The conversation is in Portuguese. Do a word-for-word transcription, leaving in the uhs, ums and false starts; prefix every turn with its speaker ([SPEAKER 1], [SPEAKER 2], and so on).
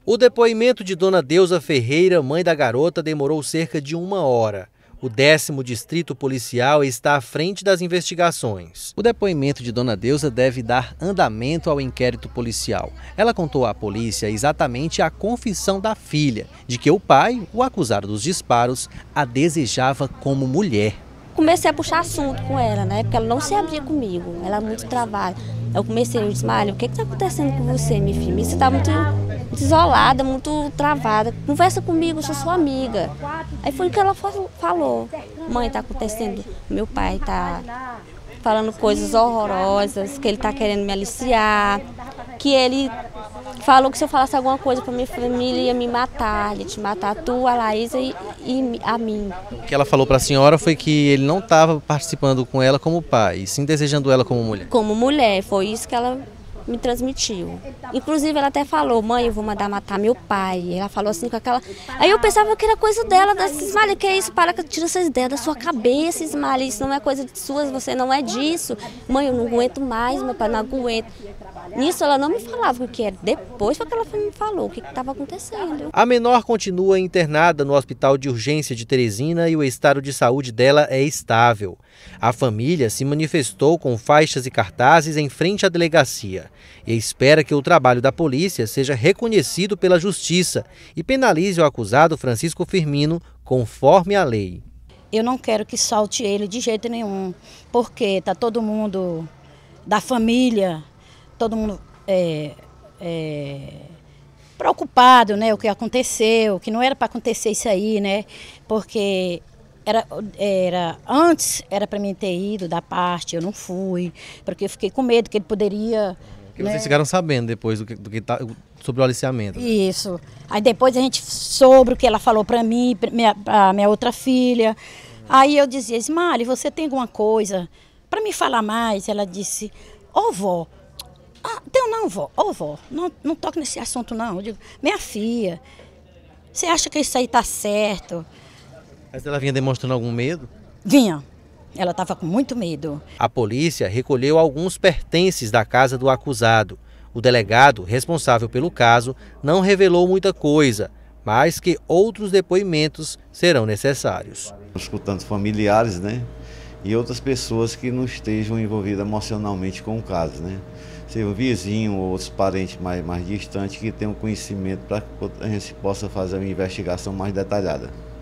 [SPEAKER 1] O depoimento de Dona Deusa Ferreira, mãe da garota, demorou cerca de uma hora. O décimo Distrito Policial está à frente das investigações. O depoimento de Dona Deusa deve dar andamento ao inquérito policial. Ela contou à polícia exatamente a confissão da filha, de que o pai, o acusado dos disparos, a desejava como mulher.
[SPEAKER 2] Comecei a puxar assunto com ela, né? Porque ela não se abria comigo, ela era muito travada. Eu comecei, eu disse, Malha, o que está acontecendo com você, minha filha? Você está muito, muito isolada, muito travada. Conversa comigo, eu sou sua amiga. Aí foi o que ela falou. Mãe, está acontecendo, meu pai está falando coisas horrorosas, que ele está querendo me aliciar, que ele falou que se eu falasse alguma coisa para minha família ia me matar, ia te matar tu, a Laísa e, e a mim.
[SPEAKER 1] O que ela falou para a senhora foi que ele não estava participando com ela como pai, e sim desejando ela como mulher.
[SPEAKER 2] Como mulher, foi isso que ela me transmitiu. Inclusive ela até falou, mãe, eu vou mandar matar meu pai. Ela falou assim com aquela... Aí eu pensava que era coisa dela, da Ismael, que é isso? Para que tira essas ideias da sua cabeça, Ismael, isso não é coisa sua, você não é disso. Mãe, eu não aguento mais, meu pai, não aguento. Nisso ela não me falava o que era. Depois foi que ela me falou o que estava acontecendo.
[SPEAKER 1] A menor continua internada no Hospital de Urgência de Teresina e o estado de saúde dela é estável. A família se manifestou com faixas e cartazes em frente à delegacia e espera que o trabalho da polícia seja reconhecido pela justiça e penalize o acusado Francisco Firmino conforme a lei.
[SPEAKER 3] Eu não quero que solte ele de jeito nenhum, porque está todo mundo da família, todo mundo é, é, preocupado, né, o que aconteceu, que não era para acontecer isso aí, né, porque era, era, antes era para mim ter ido da parte, eu não fui, porque eu fiquei com medo que ele poderia...
[SPEAKER 1] Porque
[SPEAKER 3] né?
[SPEAKER 1] Vocês ficaram sabendo depois do que, do que tá, sobre o aliciamento. Né?
[SPEAKER 3] Isso, aí depois a gente soube o que ela falou para mim, minha, a minha outra filha, aí eu dizia, Ismael, você tem alguma coisa para me falar mais? Ela disse, ô vó, ah, tenho não, vó, ô vó, não, não toque nesse assunto não. Eu digo, minha filha, você acha que isso aí tá certo?
[SPEAKER 1] Mas ela vinha demonstrando algum medo?
[SPEAKER 3] Vinha, ela estava com muito medo.
[SPEAKER 1] A polícia recolheu alguns pertences da casa do acusado. O delegado, responsável pelo caso, não revelou muita coisa, mas que outros depoimentos serão necessários.
[SPEAKER 4] Escutando familiares, né? E outras pessoas que não estejam envolvidas emocionalmente com o caso, né? Seja um vizinho ou outros parentes mais, mais distantes que tenham conhecimento para que a gente possa fazer uma investigação mais detalhada.